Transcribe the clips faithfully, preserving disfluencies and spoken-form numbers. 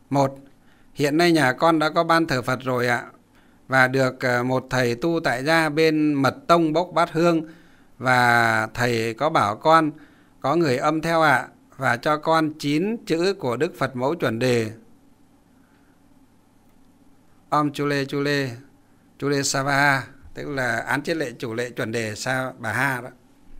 Một, hiện nay nhà con đã có ban thờ Phật rồi ạ, và được một thầy tu tại gia bên mật tông bốc bát hương, và thầy có bảo con có người âm theo ạ, và cho con chín chữ của Đức Phật Mẫu Chuẩn Đề. Om Chule Chule Chule Savaha, tức là án chiết lệ chủ lệ chuẩn đề Sa Bà Ha đó.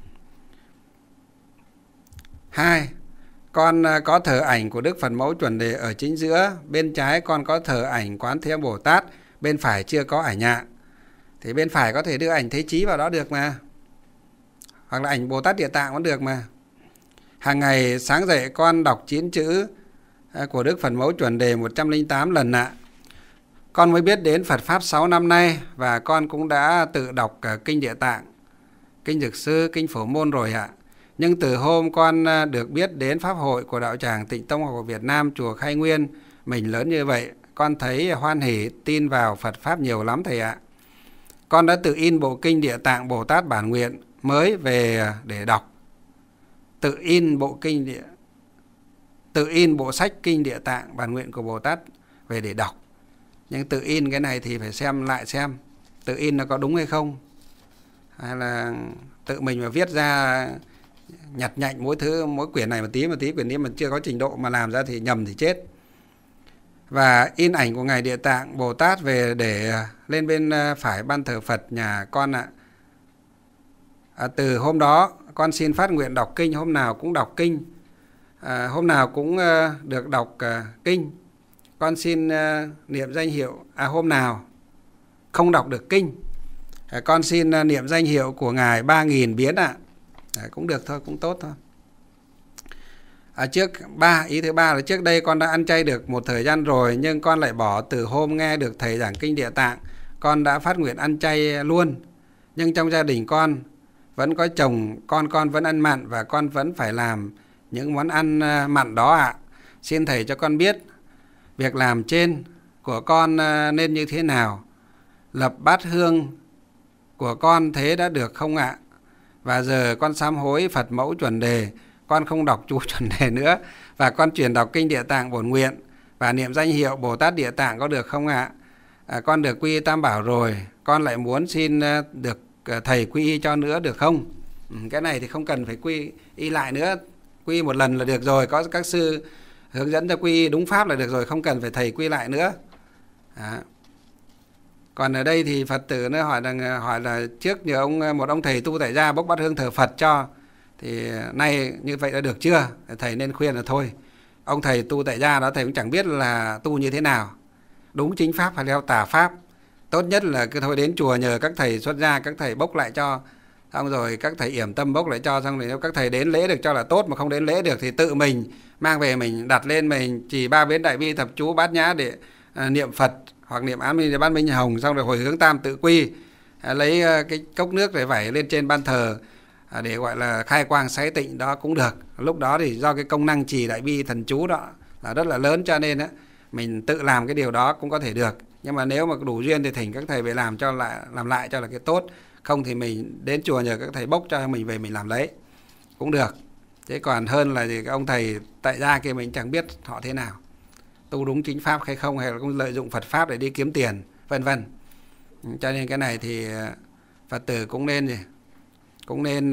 Hai, con có thờ ảnh của Đức Phật Mẫu Chuẩn Đề ở chính giữa, bên trái con có thờ ảnh Quán Thế Âm Bồ Tát, bên phải chưa có ảnh ạ. Thì bên phải có thể đưa ảnh Thế Chí vào đó được mà, hoặc là ảnh Bồ Tát Địa Tạng cũng được mà. Hàng ngày sáng dậy con đọc chín chữ của Đức Phật Mẫu Chuẩn Đề một trăm lẻ tám lần ạ. Con mới biết đến Phật Pháp sáu năm nay, và con cũng đã tự đọc Kinh Địa Tạng, Kinh Dược Sư, Kinh Phổ Môn rồi ạ. Nhưng từ hôm con được biết đến Pháp hội của Đạo Tràng Tịnh Tông học Việt Nam, chùa Khai Nguyên, mình lớn như vậy, con thấy hoan hỷ tin vào Phật Pháp nhiều lắm thầy ạ. Con đã tự in bộ Kinh Địa Tạng Bồ Tát bản nguyện mới về để đọc. Tự in bộ kinh địa, tự in bộ sách Kinh Địa Tạng bản nguyện của Bồ Tát về để đọc. Nhưng tự in cái này thì phải xem lại xem tự in nó có đúng hay không, hay là tự mình mà viết ra nhặt nhạnh mỗi thứ, mỗi quyển này một tí một tí, quyểnนี้mà chưa có trình độ mà làm ra thì nhầm thì chết. Và in ảnh của Ngài Địa Tạng Bồ Tát về để lên bên phải ban thờ Phật nhà con ạ. À, từ hôm đó con xin phát nguyện đọc kinh, hôm nào cũng đọc kinh, à, hôm nào cũng uh, được đọc uh, kinh. Con xin uh, niệm danh hiệu, à hôm nào không đọc được kinh, à, con xin uh, niệm danh hiệu của Ngài ba nghìn biến ạ. À, cũng được thôi, cũng tốt thôi. À, trước ba ý thứ ba là trước đây con đã ăn chay được một thời gian rồi, nhưng con lại bỏ. Từ hôm nghe được thầy giảng Kinh Địa Tạng, con đã phát nguyện ăn chay luôn. Nhưng trong gia đình con vẫn có chồng, con con vẫn ăn mặn, và con vẫn phải làm những món ăn mặn đó ạ. Xin thầy cho con biết việc làm trên của con nên như thế nào? Lập bát hương của con thế đã được không ạ? Và giờ con sám hối Phật Mẫu Chuẩn Đề, con không đọc chú Chuẩn Đề nữa, và con chuyển đọc Kinh Địa Tạng bổn nguyện và niệm danh hiệu Bồ Tát Địa Tạng có được không ạ? À, con được quy y Tam Bảo rồi, con lại muốn xin được thầy quy y cho nữa được không? Ừ, cái này thì không cần phải quy y lại nữa, quy y một lần là được rồi, có các sư hướng dẫn cho quy y đúng pháp là được rồi, không cần phải thầy quy lại nữa. Đó. Còn ở đây thì Phật tử nó hỏi là hỏi là trước nhờ ông một ông thầy tu tại gia bốc bát hương thờ Phật cho, thì nay như vậy đã được chưa? Thầy nên khuyên là thôi, ông thầy tu tại gia đó thầy cũng chẳng biết là tu như thế nào, đúng chính pháp hay theo tà pháp. Tốt nhất là cứ thôi đến chùa nhờ các thầy xuất gia, các thầy bốc lại cho, xong rồi các thầy yểm tâm bốc lại cho, xong rồi nếu các thầy đến lễ được cho là tốt, mà không đến lễ được thì tự mình mang về mình đặt lên, mình chỉ ba biến đại bi thập chú bát nhã để à, niệm Phật hoặc niệm án minh bát minh hồng, xong rồi hồi hướng tam tự quy, à, lấy à, cái cốc nước để vẩy lên trên ban thờ à, để gọi là khai quang sái tịnh đó cũng được. Lúc đó thì do cái công năng trì đại bi thần chú đó là rất là lớn, cho nên á mình tự làm cái điều đó cũng có thể được. Nhưng mà nếu mà đủ duyên thì thỉnh các thầy về làm cho lại làm lại cho là cái tốt, không thì mình đến chùa nhờ các thầy bốc cho mình về mình làm lấy cũng được. Thế còn hơn là gì, cái ông thầy tại gia kia mình chẳng biết họ thế nào, tu đúng chính pháp hay không, hay là cũng lợi dụng Phật pháp để đi kiếm tiền vân vân. Cho nên cái này thì Phật tử cũng nên gì cũng nên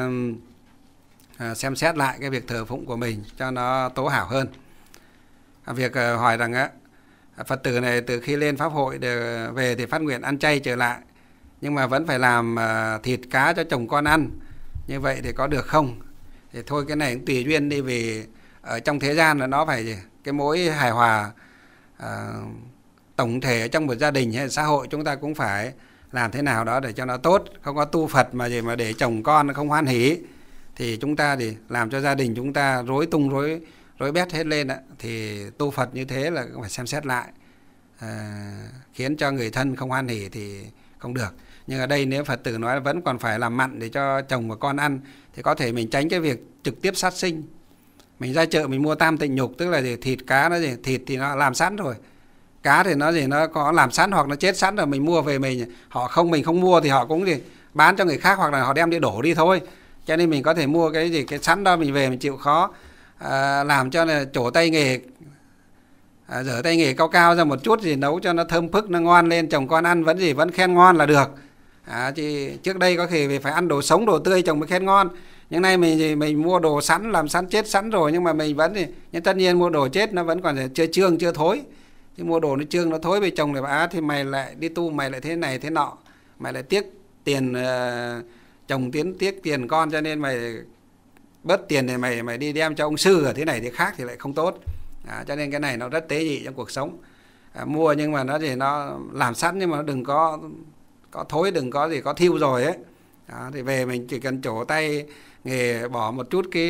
uh, xem xét lại cái việc thờ phụng của mình cho nó tố hảo hơn. Việc uh, hỏi rằng á, Phật tử này từ khi lên pháp hội để về thì phát nguyện ăn chay trở lại, nhưng mà vẫn phải làm uh, thịt cá cho chồng con ăn, như vậy thì có được không? Thì thôi cái này cũng tùy duyên đi, vì ở trong thế gian là nó phải gì? Cái mối hài hòa uh, tổng thể ở trong một gia đình hay xã hội, chúng ta cũng phải làm thế nào đó để cho nó tốt. Không có tu Phật mà gì mà để chồng con không hoan hỷ thì chúng ta thì làm cho gia đình chúng ta rối tung rối rối bét hết lên ạ. Thì tu Phật như thế là cũng phải xem xét lại, à, khiến cho người thân không hoan hỷ thì không được. Nhưng ở đây nếu Phật tử nói là vẫn còn phải làm mặn để cho chồng và con ăn, thì có thể mình tránh cái việc trực tiếp sát sinh. Mình ra chợ mình mua tam tịnh nhục, tức là gì? Thịt cá nó gì? Thịt thì nó làm sẵn rồi, cá thì nó gì nó có làm sẵn hoặc nó chết sẵn rồi, mình mua về mình, họ không mình không mua thì họ cũng gì bán cho người khác hoặc là họ đem đi đổ đi thôi. Cho nên mình có thể mua cái gì cái sẵn đó mình về mình chịu khó à, làm cho là trổ tay nghề à, rửa tay nghề cao cao ra một chút gì, nấu cho nó thơm phức, nó ngon lên, chồng con ăn vẫn gì vẫn khen ngon là được. À, chứ trước đây có khi phải ăn đồ sống, đồ tươi chồng mới khen ngon. Nhưng nay mình mình mua đồ sẵn, làm sẵn chết sẵn rồi, nhưng mà mình vẫn thì nhưng tất nhiên mua đồ chết nó vẫn còn chưa trương chưa thối. Chứ mua đồ nó trương nó thối với chồng thì à, thì mày lại đi tu, mày lại thế này thế nọ, mày lại tiếc tiền uh, chồng, tiến tiếc tiền con, cho nên mày bớt tiền thì mày mày đi đem cho ông sư ở thế này thì khác thì lại không tốt. À, cho nên cái này nó rất tế nhị trong cuộc sống. À, mua nhưng mà nó thì nó làm sẵn, nhưng mà nó đừng có có thối, đừng có gì có thiêu rồi ấy. Đó, thì về mình chỉ cần trổ tay nghề, bỏ một chút cái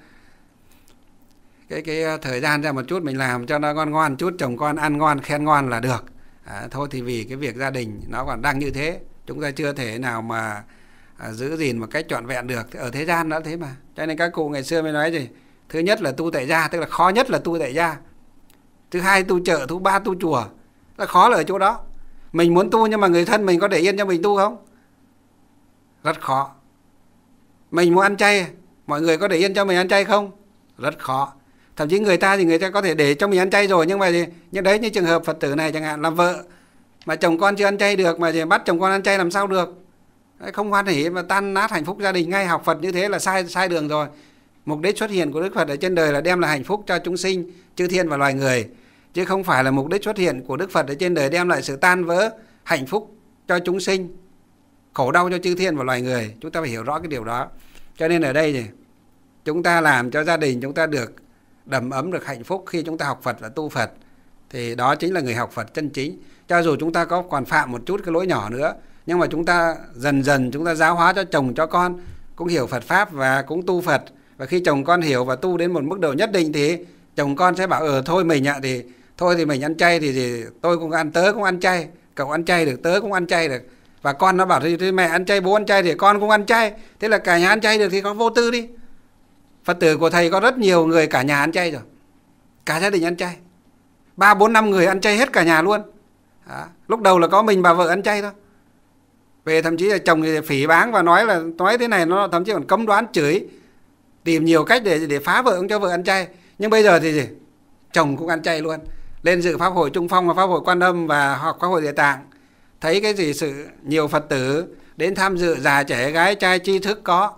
cái cái thời gian ra một chút, mình làm cho nó ngon ngon chút, chồng con ăn ngon khen ngon là được. À, thôi thì vì cái việc gia đình nó còn đang như thế, chúng ta chưa thể nào mà à, giữ gìn một cách trọn vẹn được. Ở thế gian nó thế mà. Cho nên các cụ ngày xưa mới nói gì, thứ nhất là tu tại gia, tức là khó nhất là tu tại gia. Thứ hai tu chợ, thứ ba tu chùa. Là khó là ở chỗ đó. Mình muốn tu nhưng mà người thân mình có để yên cho mình tu không? Rất khó. Mình muốn ăn chay, mọi người có để yên cho mình ăn chay không? Rất khó. Thậm chí người ta thì người ta có thể để cho mình ăn chay rồi, nhưng mà gì? Nhưng đấy, như trường hợp Phật tử này chẳng hạn, làm vợ mà chồng con chưa ăn chay được, mà gì bắt chồng con ăn chay làm sao được? Không hoan hỉ mà tan nát hạnh phúc gia đình ngay. Học Phật như thế là sai sai đường rồi. Mục đích xuất hiện của Đức Phật ở trên đời là đem lại hạnh phúc cho chúng sinh, chư thiên và loài người, chứ không phải là mục đích xuất hiện của Đức Phật ở trên đời đem lại sự tan vỡ hạnh phúc cho chúng sinh, khổ đau cho chư thiên và loài người. Chúng ta phải hiểu rõ cái điều đó. Cho nên ở đây thì chúng ta làm cho gia đình chúng ta được đầm ấm, được hạnh phúc khi chúng ta học Phật và tu Phật, thì đó chính là người học Phật chân chính. Cho dù chúng ta có còn phạm một chút cái lỗi nhỏ nữa, nhưng mà chúng ta dần dần chúng ta giáo hóa cho chồng cho con cũng hiểu Phật Pháp và cũng tu Phật. Và khi chồng con hiểu và tu đến một mức độ nhất định thì chồng con sẽ bảo ờ thôi mình ạ, thì thôi thì mình ăn chay thì, thì tôi cũng ăn, tớ cũng ăn chay, cậu ăn chay được, tớ cũng ăn chay được. Và con nó bảo thì mẹ ăn chay, bố ăn chay thì con cũng ăn chay. Thế là cả nhà ăn chay được thì con vô tư đi. Phật tử của thầy có rất nhiều người cả nhà ăn chay rồi, cả gia đình ăn chay, ba bốn năm người ăn chay hết cả nhà luôn. Đó. Lúc đầu là có mình bà vợ ăn chay thôi. Về thậm chí là chồng thì phỉ báng và nói là nói thế này, nó thậm chí còn cấm đoán chửi, tìm nhiều cách để để phá vợ, không cho vợ ăn chay. Nhưng bây giờ thì gì? Chồng cũng ăn chay luôn. Lên dự Pháp hội Trung Phong và Pháp hội Quan Âm và học Pháp hội Địa Tạng, thấy cái gì sự nhiều Phật tử đến tham dự, già trẻ gái trai tri thức có,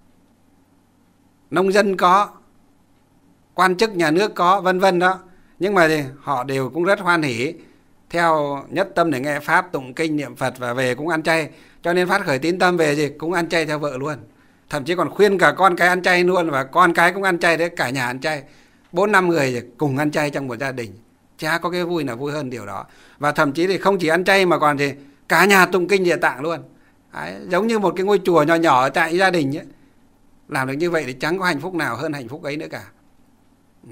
nông dân có, quan chức nhà nước có, vân vân đó. Nhưng mà thì họ đều cũng rất hoan hỉ, theo nhất tâm để nghe Pháp, tụng kinh, niệm Phật và về cũng ăn chay. Cho nên phát khởi tín tâm về gì cũng ăn chay theo vợ luôn. Thậm chí còn khuyên cả con cái ăn chay luôn, và con cái cũng ăn chay đấy, cả nhà ăn chay. Bốn năm người cùng ăn chay trong một gia đình. Chả có cái vui nào vui hơn điều đó. Và thậm chí thì không chỉ ăn chay mà còn thì cả nhà tụng kinh Địa Tạng luôn. Đấy, giống như một cái ngôi chùa nhỏ nhỏ tại gia đình ấy. Làm được như vậy thì chẳng có hạnh phúc nào hơn hạnh phúc ấy nữa cả. Ừ.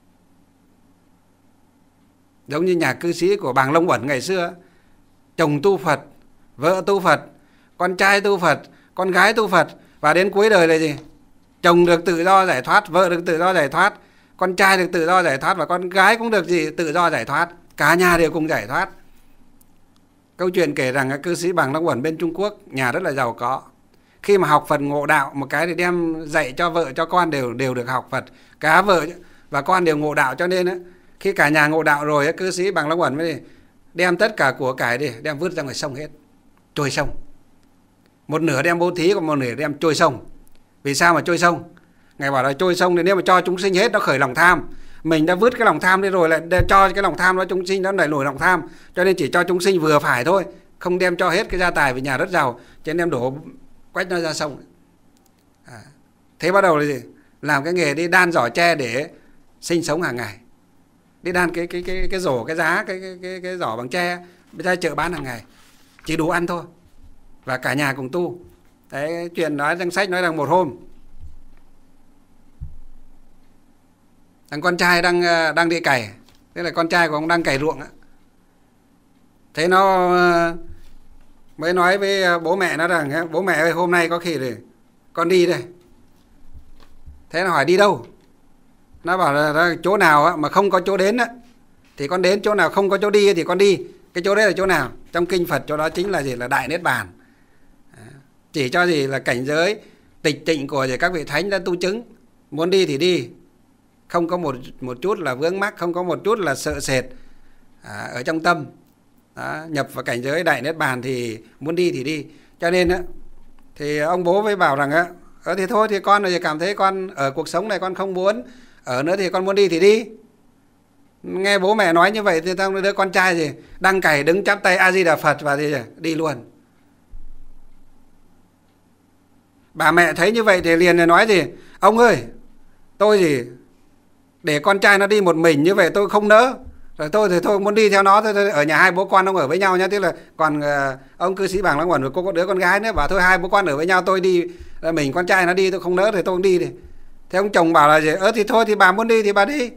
Giống như nhà cư sĩ của Bàng Long Uẩn ngày xưa, chồng tu Phật, vợ tu Phật, con trai tu Phật, con gái tu Phật. Và đến cuối đời là gì? Chồng được tự do giải thoát, vợ được tự do giải thoát, con trai được tự do giải thoát, và con gái cũng được gì? Tự do giải thoát. Cả nhà đều cùng giải thoát. Câu chuyện kể rằng các cư sĩ Bàng Long Uẩn bên Trung Quốc, nhà rất là giàu có. Khi mà học Phật ngộ đạo một cái thì đem dạy cho vợ cho con đều đều được học Phật. Cả vợ và con đều ngộ đạo, cho nên ấy, khi cả nhà ngộ đạo rồi, cư sĩ Bàng Long Uẩn mới đem tất cả của cải đi, đem vứt ra ngoài sông hết, trôi sông. Một nửa đem bố thí, còn một nửa đem trôi sông. Vì sao mà trôi sông? Ngài bảo là trôi sông thì nếu mà cho chúng sinh hết nó khởi lòng tham. Mình đã vứt cái lòng tham đi rồi, lại cho cái lòng tham đó, chúng sinh nó lại nổi lòng tham. Cho nên chỉ cho chúng sinh vừa phải thôi, không đem cho hết cái gia tài, vì nhà rất giàu, cho nên đem đổ quách nó ra sông. À, thế bắt đầu là gì? Làm cái nghề đi đan giỏ tre để sinh sống hàng ngày. Đi đan cái cái cái cái rổ, cái giá cái cái cái, cái giỏ bằng tre ra chợ bán hàng ngày, chỉ đủ ăn thôi. Và cả nhà cùng tu. Đấy, chuyện nói trong sách nói rằng một hôm thằng con trai đang đang đi cày, thế là con trai của ông đang cày ruộng á. Thế nó mới nói với bố mẹ nó rằng bố mẹ ơi, hôm nay có khi thì con đi đây. Thế nó hỏi đi đâu? Nó bảo là chỗ nào mà không có chỗ đến á thì con đến, chỗ nào không có chỗ đi thì con đi. Cái chỗ đấy là chỗ nào? Trong kinh Phật chỗ đó chính là gì? Là Đại Niết Bàn. Chỉ cho gì là cảnh giới tịch tịnh của các vị thánh đã tu chứng. Muốn đi thì đi, không có một một chút là vướng mắc, không có một chút là sợ sệt à, ở trong tâm. Đó, nhập vào cảnh giới đại niết bàn thì muốn đi thì đi. Cho nên á, thì ông bố mới bảo rằng á, ờ thì thôi thì con thì cảm thấy con ở cuộc sống này con không muốn ở nữa thì con muốn đi thì đi. Nghe bố mẹ nói như vậy thì tao đứa con trai gì đăng cày đứng chắp tay A Di Đà Phật và thì đi luôn. Bà mẹ thấy như vậy thì liền nói gì, ông ơi, tôi gì để con trai nó đi một mình như vậy tôi không nỡ. Rồi tôi thì thôi muốn đi theo nó thôi, ở nhà hai bố con ông ở với nhau nhá. Tức là còn uh, ông cư sĩ Bàng Long Uẩn có đứa con gái nữa, bảo thôi hai bố con ở với nhau, tôi đi mình con trai nó đi tôi không nỡ thì tôi không đi đi. Thế ông chồng bảo là gì, ơ thì thôi thì bà muốn đi thì bà đi.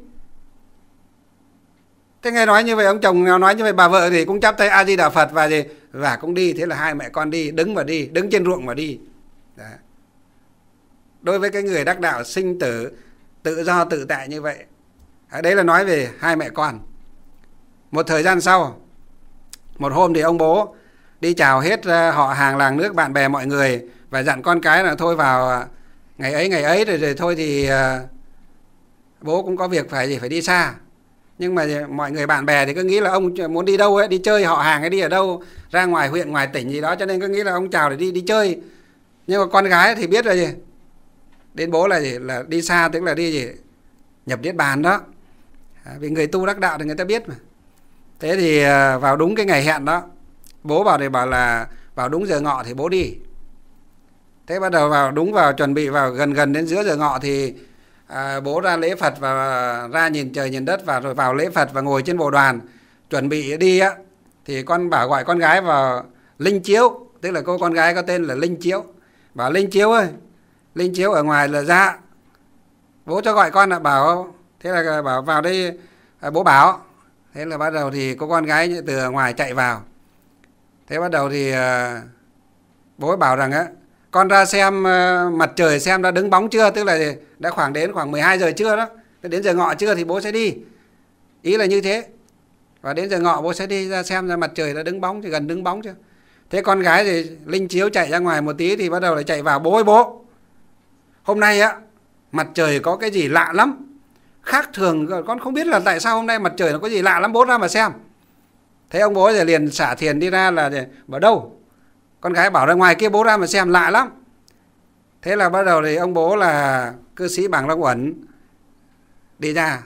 Thế nghe nói như vậy, ông chồng nói như vậy, bà vợ thì cũng chắp tay A Di Đà Phật và gì và cũng đi. Thế là hai mẹ con đi, đứng mà đi, đứng trên ruộng mà đi. Đó. Đối với cái người đắc đạo sinh tử tự do tự tại như vậy. Đấy là nói về hai mẹ con. Một thời gian sau, một hôm thì ông bố đi chào hết họ hàng làng nước bạn bè mọi người và dặn con cái là thôi vào ngày ấy ngày ấy rồi, rồi thôi thì uh, bố cũng có việc phải gì phải đi xa. Nhưng mà mọi người bạn bè thì cứ nghĩ là ông muốn đi đâu ấy, đi chơi họ hàng hay đi ở đâu, ra ngoài huyện ngoài tỉnh gì đó, cho nên cứ nghĩ là ông chào để đi đi chơi. Nhưng mà con gái thì biết rồi gì, đến bố là gì là đi xa, tức là đi gì nhập niết bàn đó. À, vì người tu đắc đạo thì người ta biết mà. Thế thì vào đúng cái ngày hẹn đó, bố bảo thì bảo là vào đúng giờ ngọ thì bố đi. Thế bắt đầu vào đúng vào chuẩn bị vào gần gần đến giữa giờ ngọ thì à, bố ra lễ Phật và ra nhìn trời nhìn đất và rồi vào lễ Phật và ngồi trên bồ đoàn chuẩn bị đi á. Thì con bảo gọi con gái vào Linh Chiếu, tức là cô con gái có tên là Linh Chiếu. Bảo Linh Chiếu ơi, Linh Chiếu ở ngoài là dạ. Bố cho gọi con là bảo, thế là bảo vào đây à, bố bảo. Thế là bắt đầu thì cô con gái từ ngoài chạy vào. Thế bắt đầu thì uh, bố bảo rằng á, con ra xem uh, mặt trời xem đã đứng bóng chưa, tức là đã khoảng đến khoảng mười hai giờ trưa đó. Đến giờ ngọ trưa thì bố sẽ đi. Ý là như thế. Và đến giờ ngọ bố sẽ đi ra xem ra mặt trời đã đứng bóng, thì gần đứng bóng chưa. Thế con gái thì Linh Chiếu chạy ra ngoài một tí thì bắt đầu lại chạy vào, bố ơi bố, hôm nay á mặt trời có cái gì lạ lắm, khác thường, con không biết là tại sao hôm nay mặt trời nó có gì lạ lắm, bố ra mà xem. Thế ông bố thì liền xả thiền đi ra là bảo đâu. Con gái bảo ra ngoài kia bố ra mà xem, lạ lắm. Thế là bắt đầu thì ông bố là cư sĩ Bàng Long Uẩn đi ra.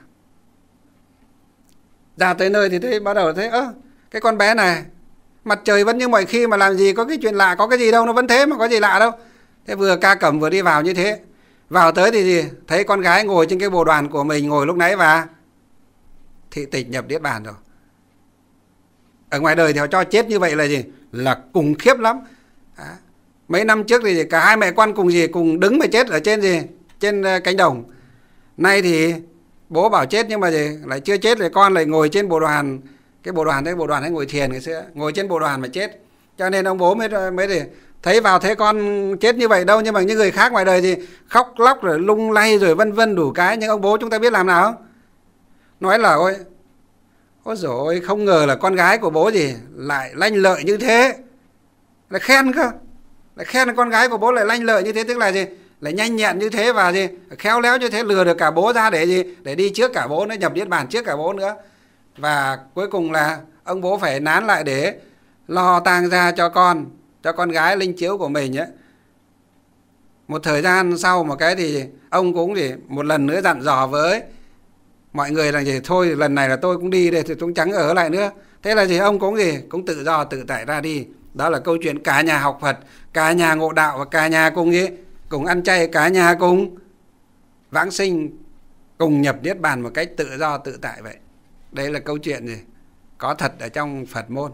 Ra tới nơi thì thấy bắt đầu thấy ơ cái con bé này mặt trời vẫn như mọi khi mà làm gì có cái chuyện lạ, có cái gì đâu, nó vẫn thế mà có gì lạ đâu. Thế vừa ca cẩm vừa đi vào như thế. Vào tới thì gì? Thấy con gái ngồi trên cái bồ đoàn của mình ngồi lúc nãy và thị tịch nhập niết bàn rồi. Ở ngoài đời thì họ cho chết như vậy là gì? Là khủng khiếp lắm. À, mấy năm trước thì cả hai mẹ con cùng gì cùng đứng mà chết ở trên gì? Trên cánh đồng. Nay thì bố bảo chết nhưng mà gì? Lại chưa chết thì con lại ngồi trên bồ đoàn. Cái bồ đoàn đấy, bồ đoàn ấy ngồi thiền ngày xưa, ngồi trên bồ đoàn mà chết. Cho nên ông bố mới mới để thấy vào thấy con chết như vậy đâu, nhưng mà những người khác ngoài đời thì khóc lóc rồi lung lay rồi vân vân đủ cái, nhưng ông bố chúng ta biết làm nào không? Nói là ôi ôi dồi ôi, không ngờ là con gái của bố gì lại lanh lợi như thế, lại khen cơ, lại khen con gái của bố lại lanh lợi như thế, tức là gì? Lại nhanh nhẹn như thế và gì khéo léo như thế, lừa được cả bố ra để gì? Để đi trước cả bố, nó nhập niết bàn trước cả bố nữa. Và cuối cùng là ông bố phải nán lại để lo tang gia cho con, cho con gái Linh Chiếu của mình ấy. Một thời gian sau một cái thì ông cũng thì một lần nữa dặn dò với mọi người là gì thôi lần này là tôi cũng đi đây thì tôi chẳng ở lại nữa. Thế là gì ông cũng gì cũng tự do tự tại ra đi. Đó là câu chuyện cả nhà học Phật, cả nhà ngộ đạo và cả nhà cùng gì cùng ăn chay, cả nhà cùng vãng sinh, cùng nhập niết bàn một cách tự do tự tại vậy. Đây là câu chuyện gì có thật ở trong Phật môn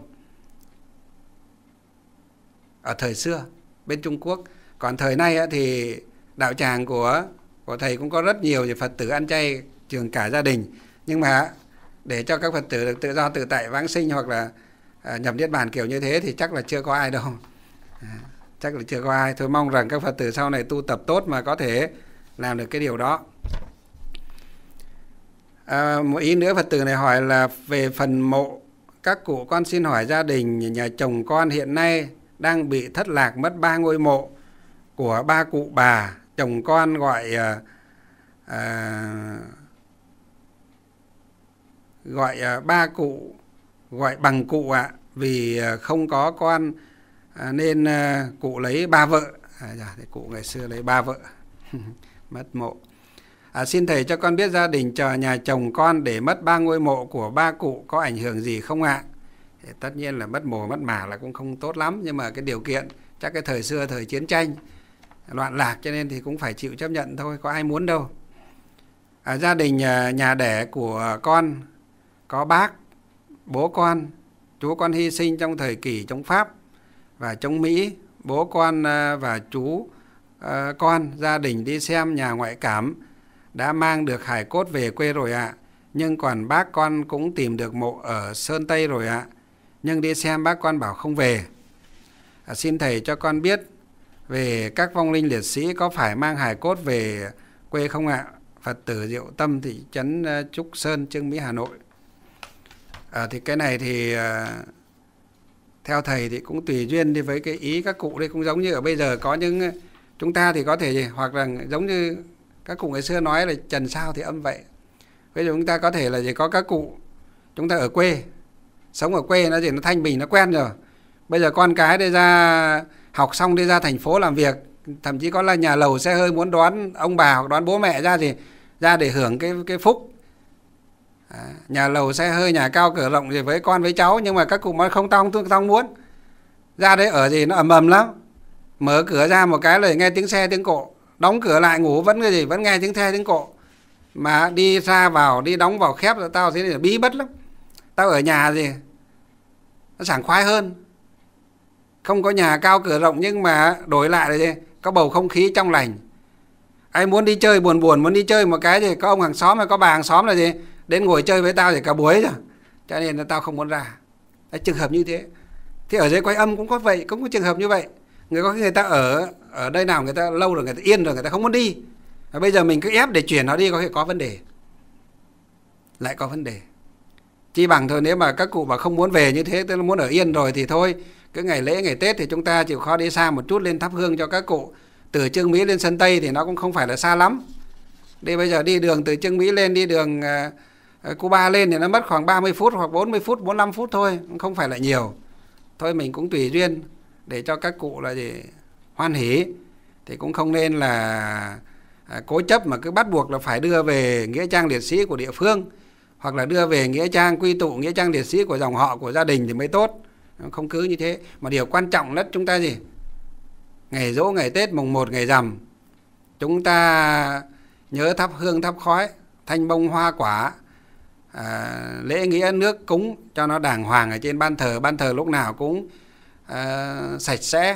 ở thời xưa bên Trung Quốc. Còn thời nay thì đạo tràng của của thầy cũng có rất nhiều Phật tử ăn chay trường cả gia đình, nhưng mà để cho các Phật tử được tự do tự tại vãng sinh hoặc là à, nhập niết bàn kiểu như thế thì chắc là chưa có ai đâu. À, chắc là chưa có ai. Thôi mong rằng các Phật tử sau này tu tập tốt mà có thể làm được cái điều đó. À, một ý nữa Phật tử này hỏi là về phần mộ các cụ, con xin hỏi gia đình nhà chồng con hiện nay đang bị thất lạc mất ba ngôi mộ của ba cụ bà. Chồng con gọi à, à, gọi à, ba cụ gọi bằng cụ ạ, à, vì à, không có con à, nên à, cụ lấy ba vợ. À, dạ, thì cụ ngày xưa lấy ba vợ. Mất mộ. À, xin thầy cho con biết gia đình chờ nhà chồng con để mất ba ngôi mộ của ba cụ có ảnh hưởng gì không ạ? À? Tất nhiên là mất mồ mất mả là cũng không tốt lắm, nhưng mà cái điều kiện chắc cái thời xưa thời chiến tranh loạn lạc cho nên thì cũng phải chịu chấp nhận thôi, có ai muốn đâu. À, gia đình nhà, nhà đẻ của con có bác, bố con, chú con hy sinh trong thời kỳ chống Pháp và chống Mỹ. Bố con và chú con gia đình đi xem nhà ngoại cảm đã mang được hài cốt về quê rồi ạ. À. Nhưng còn bác con cũng tìm được mộ ở Sơn Tây rồi ạ. À. Nhưng đi xem bác con bảo không về. À, xin thầy cho con biết về các vong linh liệt sĩ có phải mang hài cốt về quê không ạ? À? Phật tử Diệu Tâm, thị trấn Trúc Sơn, Chương Mỹ, Hà Nội. À, thì cái này thì à, theo thầy thì cũng tùy duyên đi với cái ý các cụ đây, cũng giống như ở bây giờ có những chúng ta thì có thể gì, hoặc là giống như các cụ ngày xưa nói là trần sao thì âm vậy. Bây giờ chúng ta có thể là gì, có các cụ chúng ta ở quê, sống ở quê nó gì nó thanh bình, nó quen rồi. Bây giờ con cái đi ra học xong đi ra thành phố làm việc, thậm chí có là nhà lầu xe hơi muốn đón ông bà hoặc đón bố mẹ ra thì ra để hưởng cái cái phúc. À, nhà lầu xe hơi, nhà cao cửa rộng gì với con với cháu, nhưng mà các cụ nói không, tao không, tao không muốn. Ra đấy ở gì nó ầm ầm lắm. Mở cửa ra một cái là nghe tiếng xe tiếng cộ, đóng cửa lại ngủ vẫn cái gì vẫn nghe tiếng xe tiếng cộ. Mà đi ra vào, đi đóng vào khép, tao thấy là bí bách lắm. Tao ở nhà gì nó sảng khoái hơn. Không có nhà cao cửa rộng nhưng mà đổi lại là gì, có bầu không khí trong lành. Ai muốn đi chơi buồn buồn, muốn đi chơi một cái gì, có ông hàng xóm hay có bà hàng xóm là gì, đến ngồi chơi với tao thì cả buổi rồi. Cho nên là tao không muốn ra. Đấy, trường hợp như thế. Thì ở dưới Quay Âm cũng có vậy, cũng có trường hợp như vậy. Người có người ta ở ở đây nào người ta lâu rồi, người ta yên rồi, người ta không muốn đi. Và bây giờ mình cứ ép để chuyển nó đi có thể có vấn đề. Lại có vấn đề. Chi bằng thôi, nếu mà các cụ mà không muốn về như thế, tức là muốn ở yên rồi thì thôi, cứ ngày lễ ngày Tết thì chúng ta chịu khó đi xa một chút lên thắp hương cho các cụ. Từ Chương Mỹ lên Sơn Tây thì nó cũng không phải là xa lắm. Đi bây giờ đi đường từ Chương Mỹ lên, đi đường uh, Cuba lên thì nó mất khoảng ba mươi phút hoặc bốn mươi phút, bốn mươi lăm phút thôi, không phải là nhiều. Thôi mình cũng tùy duyên để cho các cụ là gì hoan hỉ. Thì cũng không nên là uh, cố chấp mà cứ bắt buộc là phải đưa về nghĩa trang liệt sĩ của địa phương, hoặc là đưa về nghĩa trang quy tụ, nghĩa trang liệt sĩ của dòng họ, của gia đình thì mới tốt. Không cứ như thế. Mà điều quan trọng nhất chúng ta gì, ngày Giỗ, ngày Tết, mùng một, ngày Rằm, chúng ta nhớ thắp hương thắp khói, thanh bông hoa quả, à, lễ nghĩa nước cúng cho nó đàng hoàng ở trên ban thờ. Ban thờ lúc nào cũng à, sạch sẽ,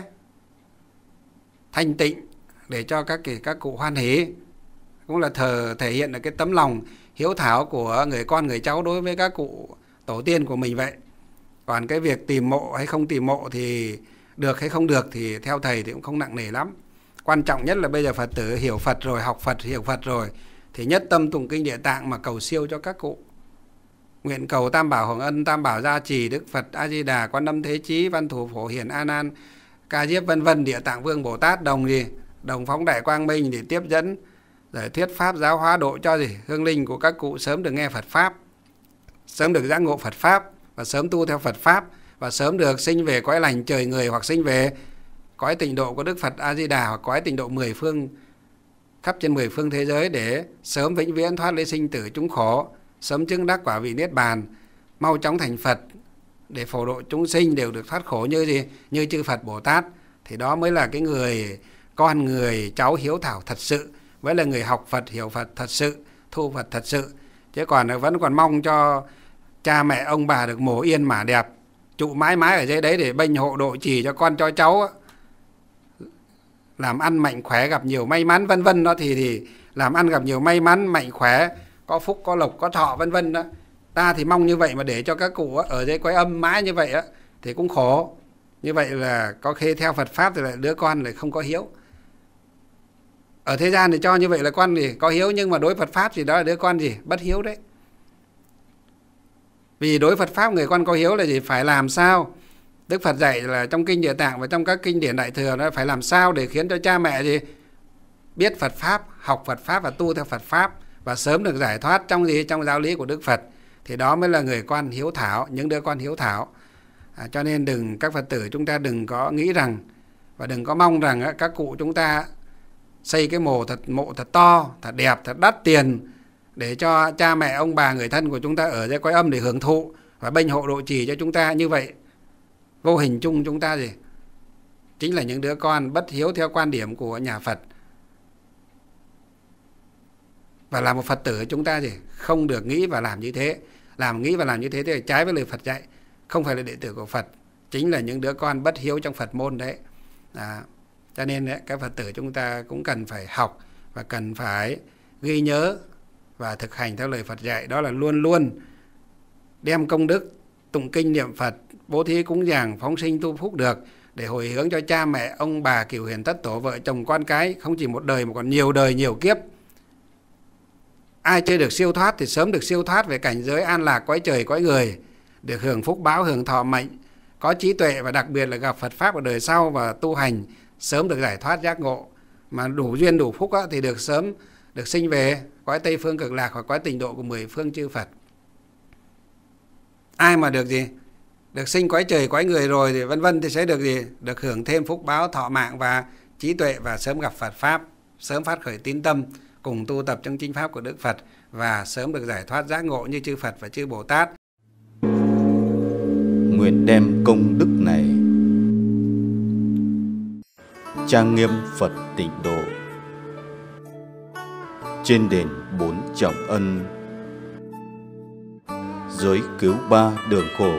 thanh tịnh để cho các các cụ hoan hỉ. Cũng là thờ thể hiện được cái tấm lòng hiếu thảo của người con người cháu đối với các cụ tổ tiên của mình vậy. Còn cái việc tìm mộ hay không tìm mộ thì được hay không được thì theo thầy thì cũng không nặng nề lắm. Quan trọng nhất là bây giờ Phật tử hiểu Phật rồi, học Phật, hiểu Phật rồi thì nhất tâm tụng kinh Địa Tạng mà cầu siêu cho các cụ. Nguyện cầu Tam Bảo Hồng Ân, Tam Bảo gia trì, Đức Phật A Di Đà, Quan Âm Thế Chí, Văn Thù Phổ Hiền, A Nan, Ca Diếp vân vân, Địa Tạng Vương Bồ Tát đồng gì, đồng phóng đại quang minh để tiếp dẫn giải thuyết pháp giáo hóa độ cho gì hương linh của các cụ sớm được nghe Phật pháp, sớm được giác ngộ Phật pháp và sớm tu theo Phật pháp, và sớm được sinh về cõi lành trời người, hoặc sinh về cõi tịnh độ của Đức Phật A Di Đà, hoặc cõi tịnh độ mười phương khắp trên mười phương thế giới, để sớm vĩnh viễn thoát ly sinh tử chúng khổ, sớm chứng đắc quả vị niết bàn, mau chóng thành Phật để phổ độ chúng sinh đều được thoát khổ như gì, như chư Phật Bồ Tát. Thì đó mới là cái người con người cháu hiếu thảo thật sự, mới là người học Phật, hiểu Phật thật sự, thu Phật thật sự. Chứ còn vẫn còn mong cho cha mẹ ông bà được mổ yên mả đẹp, trụ mãi mãi ở dưới đấy để bênh hộ độ trì cho con cho cháu, làm ăn mạnh khỏe, gặp nhiều may mắn vân vân đó, thì thì làm ăn gặp nhiều may mắn, mạnh khỏe, có phúc, có lộc, có thọ vân vân đó. Ta thì mong như vậy, mà để cho các cụ ở dưới Quái Âm mãi như vậy á thì cũng khổ. Như vậy là có khi theo Phật pháp thì lại đứa con lại không có hiếu. Ở thế gian thì cho như vậy là con gì có hiếu, nhưng mà đối Phật pháp thì đó là đứa con gì bất hiếu đấy. Vì đối Phật pháp người con có hiếu là gì, phải làm sao Đức Phật dạy là trong kinh Địa Tạng và trong các kinh điển Đại Thừa, nó phải làm sao để khiến cho cha mẹ gì biết Phật pháp, học Phật pháp và tu theo Phật pháp, và sớm được giải thoát trong gì, trong giáo lý của Đức Phật. thì đó mới là người con hiếu thảo, những đứa con hiếu thảo. À, cho nên đừng các Phật tử chúng ta đừng có nghĩ rằng và đừng có mong rằng á, các cụ chúng ta xây cái mộ thật mộ thật to, thật đẹp, thật đắt tiền để cho cha mẹ ông bà người thân của chúng ta ở dưới cõi âm để hưởng thụ và bênh hộ độ trì cho chúng ta. Như vậy vô hình chung chúng ta gì chính là những đứa con bất hiếu theo quan điểm của nhà Phật. Và là một Phật tử chúng ta gì không được nghĩ và làm như thế. Làm nghĩ và làm như thế thì trái với lời Phật dạy, không phải là đệ tử của Phật, chính là những đứa con bất hiếu trong Phật môn đấy. À, cho nên đấy, các Phật tử chúng ta cũng cần phải học và cần phải ghi nhớ và thực hành theo lời Phật dạy. Đó là luôn luôn đem công đức, tụng kinh niệm Phật, bố thí cúng dường, phóng sinh tu phúc được, để hồi hướng cho cha mẹ, ông bà, cửu hiền thất tổ, vợ chồng con cái, không chỉ một đời mà còn nhiều đời nhiều kiếp. Ai chưa được siêu thoát thì sớm được siêu thoát về cảnh giới an lạc cõi trời cõi người, được hưởng phúc báo, hưởng thọ mệnh, có trí tuệ và đặc biệt là gặp Phật Pháp ở đời sau và tu hành, sớm được giải thoát giác ngộ. Mà đủ duyên đủ phúc á, thì được sớm được sinh về cõi Tây Phương Cực Lạc hoặc cõi Tịnh Độ của mười phương chư Phật. Ai mà được gì? Được sinh cõi trời cõi người rồi thì vân vân thì sẽ được gì? Được hưởng thêm phúc báo, thọ mạng và trí tuệ và sớm gặp Phật Pháp, sớm phát khởi tín tâm, cùng tu tập trong chánh pháp của Đức Phật và sớm được giải thoát giác ngộ như chư Phật và chư Bồ Tát. Nguyện đem công đức này trang nghiêm Phật Tịnh Độ trên đền bốn trọng ân, giới cứu ba đường khổ.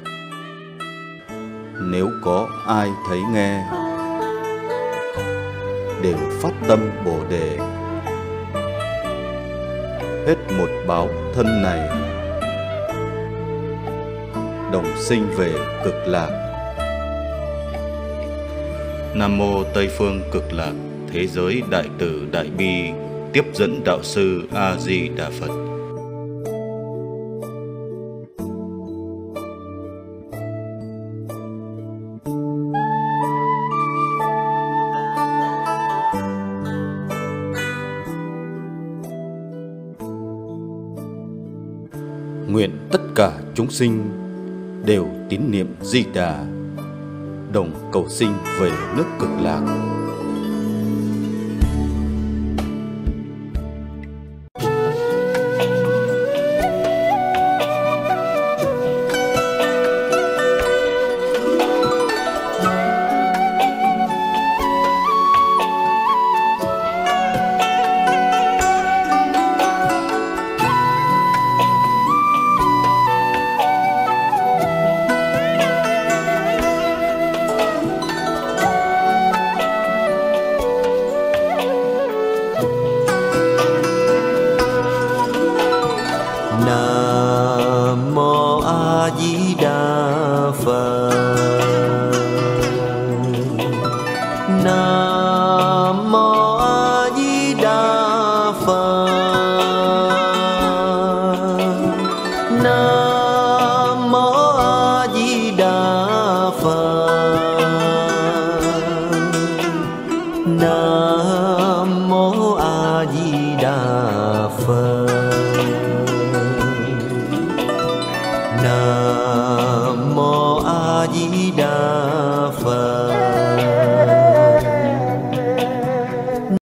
Nếu có ai thấy nghe đều phát tâm Bồ Đề, hết một báo thân này đồng sinh về Cực Lạc. Nam mô Tây Phương Cực Lạc Thế Giới Đại Từ Đại Bi Tiếp Dẫn Đạo Sư A Di Đà Phật. Nguyện tất cả chúng sinh đều tín niệm Di Đà, đồng cầu sinh về nước Cực Lạc.